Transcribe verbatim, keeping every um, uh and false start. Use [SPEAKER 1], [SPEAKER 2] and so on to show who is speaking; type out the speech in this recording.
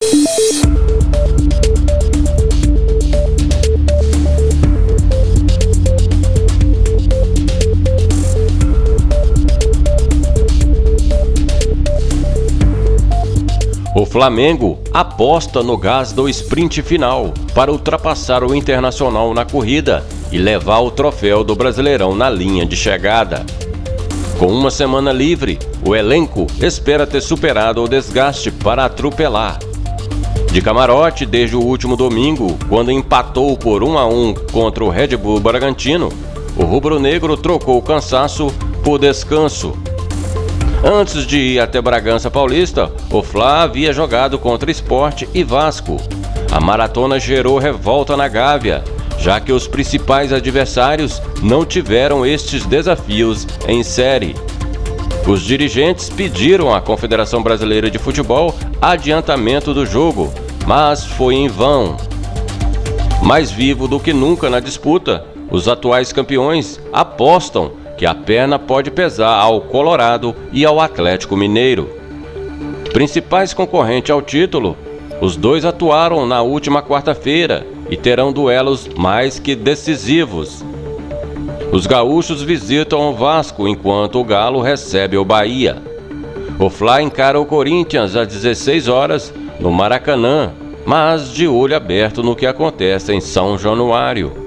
[SPEAKER 1] O Flamengo aposta no gás do sprint final para ultrapassar o Internacional na corrida e levar o troféu do Brasileirão na linha de chegada. Com uma semana livre, o elenco espera ter superado o desgaste para atropelar. De camarote desde o último domingo, quando empatou por um a um contra o Red Bull Bragantino, o rubro-negro trocou o cansaço por descanso. Antes de ir até Bragança Paulista, o Fla havia jogado contra Sport e Vasco. A maratona gerou revolta na Gávea, já que os principais adversários não tiveram estes desafios em série. Os dirigentes pediram à Confederação Brasileira de Futebol adiantamento do jogo, mas foi em vão. Mais vivo do que nunca na disputa, os atuais campeões apostam que a perna pode pesar ao Colorado e ao Atlético Mineiro. Principais concorrentes ao título, os dois atuaram na última quarta-feira e terão duelos mais que decisivos. Os gaúchos visitam o Vasco enquanto o Galo recebe o Bahia. O Fla encara o Corinthians às dezesseis horas no Maracanã, mas de olho aberto no que acontece em São Januário.